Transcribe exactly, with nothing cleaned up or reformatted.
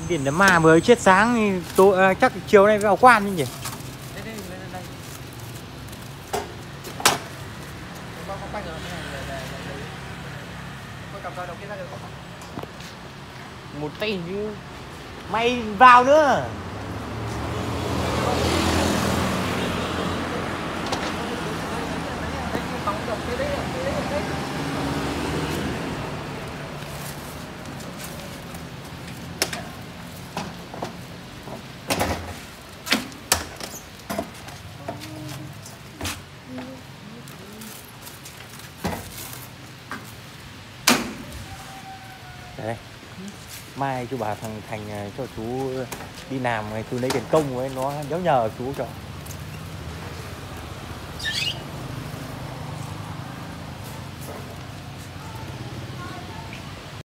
Điện nó mà mới chết sáng thì tôi à, chắc chiều nay vào quan chứ nhỉ. Đây đây đây đây. Con con quay rồi này để để để. Con cầm vào đầu kia ra được không? Một tay chứ. Mày vào nữa. Đây. Mai chú bảo thằng Thành cho chú đi làm, chú lấy tiền công ấy, nó nhớ nhờ chú cho.